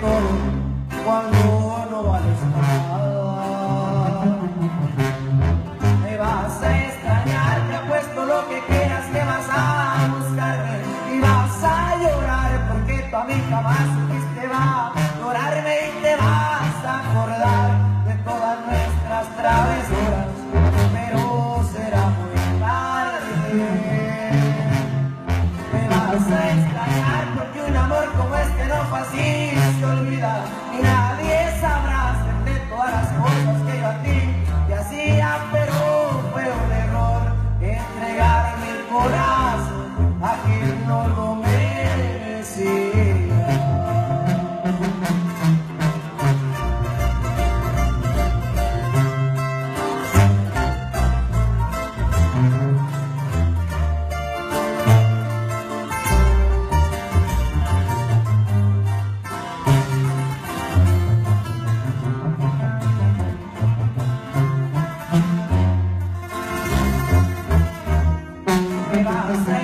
todo cuando no vales nada. Me vas a extrañar, te apuesto lo que quieras que vas a buscarme y vas a llorar porque tú a mí jamás supiste valorarme y te vas a acordar de todas nuestras travesuras, pero será muy tarde. Me vas a extrañar porque un amor como este no fue así, se olvida y nadie sabrá de todas las cosas que yo a ti te hacía, pero fue un error entregarme el corazón a quien no lo merecía. Me vas a